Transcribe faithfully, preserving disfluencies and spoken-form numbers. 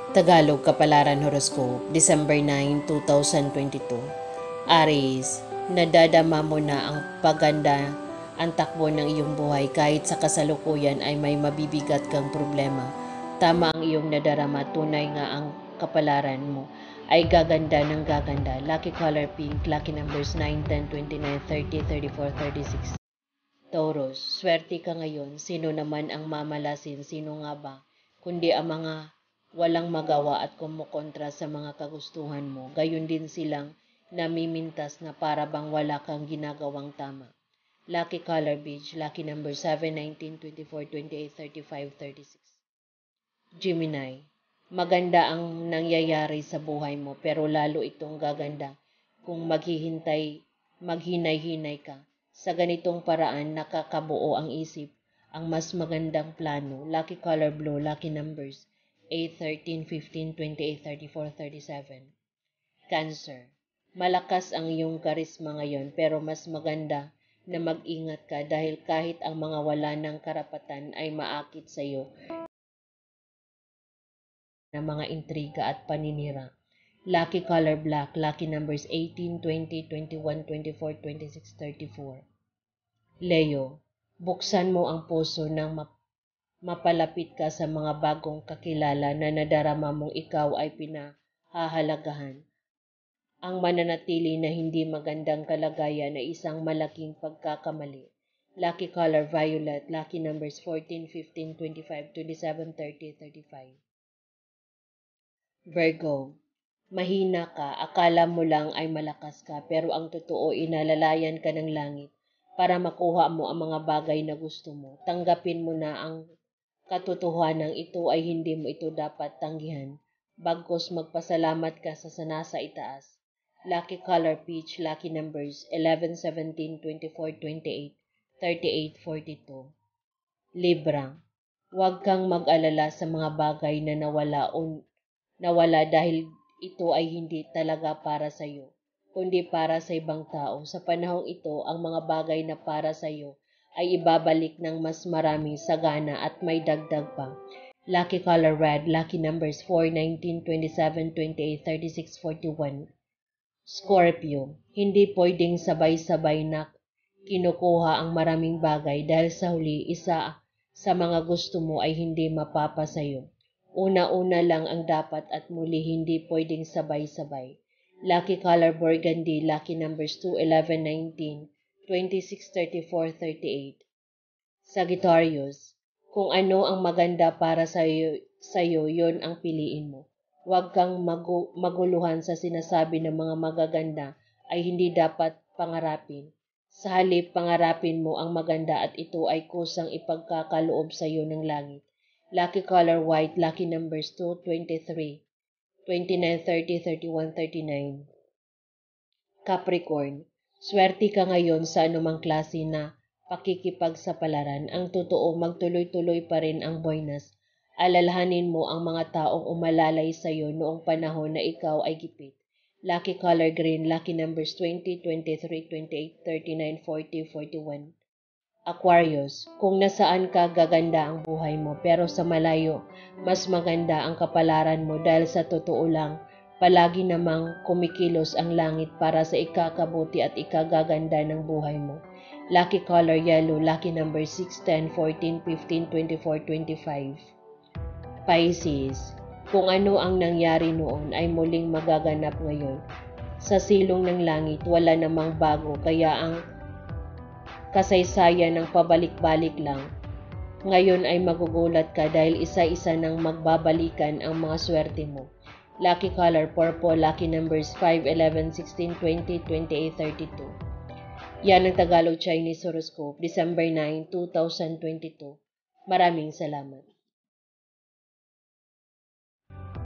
Tagalog Kapalaran Horoscope, December ninth, twenty twenty-two. Aries, nadadama mo na ang paganda ang takbo ng iyong buhay kahit sa kasalukuyan ay may mabibigat kang problema. Tama ang iyong nadarama, tunay nga ang kapalaran mo ay gaganda ng gaganda. Lucky color pink, lucky numbers nine, ten, twenty-nine, thirty, thirty-four, thirty-six. Taurus, swerte ka ngayon. Sino naman ang mamalasin? Sino nga ba? Kundi ang mga walang magawa at kumukontra sa mga kagustuhan mo. Gayon din silang namimintas na para bang wala kang ginagawang tama. Lucky color beige, lucky number seven, nineteen, twenty-four, twenty-eight, thirty-five, thirty-six. Gemini, maganda ang nangyayari sa buhay mo pero lalo itong gaganda kung maghihintay, maghinay-hinay ka. Sa ganitong paraan, nakakabuo ang isip ang mas magandang plano. Lucky color blue, lucky numbers eight, thirteen, fifteen, twenty-eight, thirty-four, thirty-seven. Cancer, malakas ang iyong karisma ngayon pero mas maganda na mag-ingat ka dahil kahit ang mga wala ng karapatan ay maakit sa iyo na mga intriga at paninira. Lucky color black, lucky numbers eighteen, twenty, twenty-one, twenty-four, twenty-six, thirty-four. Leo, buksan mo ang puso ng map mapalapit ka sa mga bagong kakilala na nadarama mong ikaw ay pinahahalagahan. Ang mananatili na hindi magandang kalagayan ay isang malaking pagkakamali. Lucky color violet, lucky numbers fourteen, fifteen, twenty-five, twenty-seven, thirty, thirty-five. Virgo, mahina ka, akala mo lang ay malakas ka, pero ang totoo inalalayan ka ng langit para makuha mo ang mga bagay na gusto mo. Tanggapin mo na ang katotohanan ito ay hindi mo ito dapat tanggihan, bagkus magpasalamat ka sa nasa itaas. Lucky color peach, lucky numbers eleven, seventeen, twenty-four, twenty-eight, thirty-eight, forty-two. Libra, huwag kang mag-alala sa mga bagay na nawala o nawala dahil ito ay hindi talaga para sa iyo, kundi para sa ibang tao. Sa panahong ito, ang mga bagay na para sa iyo ay ibabalik ng mas maraming sagana at may dagdag pa. Lucky color red, lucky numbers four, nineteen, twenty-seven, twenty-eight, thirty-six, forty-one. Scorpio, hindi pwedeng sabay-sabay na kinukuha ang maraming bagay dahil sa huli isa sa mga gusto mo ay hindi mapapasayo. Una-una lang ang dapat at muli hindi pwedeng sabay-sabay. Lucky color burgundy, lucky numbers two, eleven, nineteen, twenty-six, thirty-four, thirty-eight. Sagittarius, kung ano ang maganda para sa iyo, sa iyo, yon ang piliin mo. Huwag kang magu- maguluhan sa sinasabi ng mga magaganda ay hindi dapat pangarapin. Sa halip, pangarapin mo ang maganda at ito ay kusang ipagkakaloob sa iyo ng langit. Lucky color white, lucky numbers two, twenty-three, twenty-nine, thirty, thirty-one, thirty-nine. Capricorn, swerte ka ngayon sa anumang klase na pakikipagsapalaran. Ang totoo, magtuloy-tuloy pa rin ang buenas. Alalahanin mo ang mga taong umalalay sa iyo noong panahon na ikaw ay gipit. Lucky color green, lucky numbers twenty, twenty-three, twenty-eight, thirty-nine, forty, forty-one. Aquarius, kung nasaan ka gaganda ang buhay mo pero sa malayo, mas maganda ang kapalaran mo dahil sa totoo lang, palagi namang kumikilos ang langit para sa ikakabuti at ikagaganda ng buhay mo. Lucky color yellow, lucky number six, ten, fourteen, fifteen, twenty-four, twenty-five. Pisces, kung ano ang nangyari noon ay muling magaganap ngayon. Sa silong ng langit, wala namang bago kaya ang kasaysayan ng pabalik-balik lang. Ngayon ay magugulat ka dahil isa-isa nang magbabalikan ang mga swerte mo. Lucky color purple, lucky numbers five, eleven, sixteen, twenty, twenty-eight, thirty-two. Yan ang Tagalog Chinese Horoscope, December ninth, twenty twenty-two. Maraming salamat.